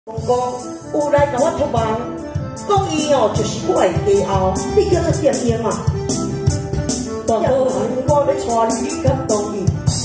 公公有来甲我托梦，讲伊哦就是我的家后，你叫做点英啊？大哥，我要带你去甲当伊。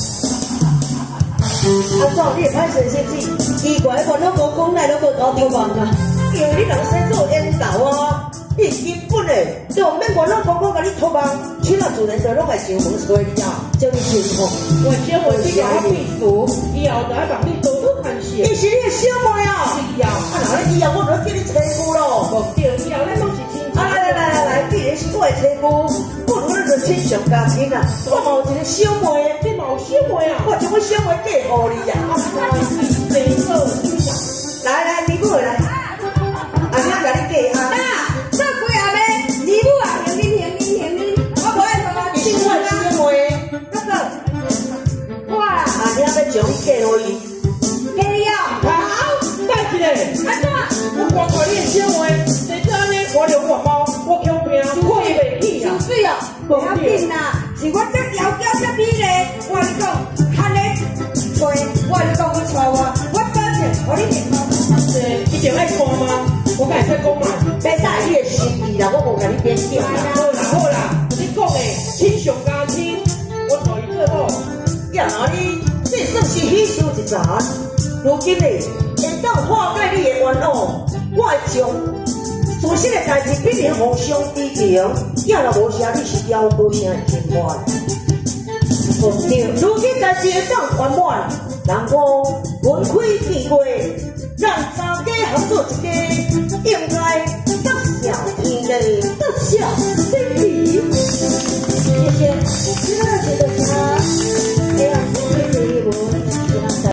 阿壮，你会歹势是不是？奇怪，我老公公来都无甲我托梦啊，因为你人生做烟斗啊，你根本诶就免我老公公甲你托梦，请啊自然就拢会上门找你啊，叫你幸福。 我先回去甲我秘书，以后来帮你多多看戏。 伊是你的小妹啊？ 是啊， 啊，那以后我就叫你妻夫咯。 无对，以后咱拢是亲戚。 啊，来，既然是我的妻夫，不如咱就亲上加亲啊！我嘛有一个小妹， 你嘛有小妹啊？ 我将我小妹嫁互你啊！ 没错， 来，你过来，阿娘甲你嫁啊！ 这几下咩？你母啊，行你，我无爱说。 你是我的小妹， 那个，我啊， 阿娘要将你嫁互伊。 给你要。 好，带一个。 安怎？ 我光看你的小妹，谁知安尼我流血猫，我恐病，过意袂去啊！ 水哦，不要紧啦，是我这调教这美丽，我跟你讲，看你找，我跟你讲，我找我保证，互你幸福。 一定爱看吗？我甲你再讲嘛。 别在你的心意啦，我无甲你变掉啦。 好啦，你讲的亲上加亲，我找伊做某。 呀，你这算是喜事一桩。如今呢，会当化解你的冤枉，我会将自身的代志必然互相知情。呀，若无啥，你是了高声的情话。对，如今代志会当圆满，人讲门开见月，让三家合作一家，应该得小天地，得小天地。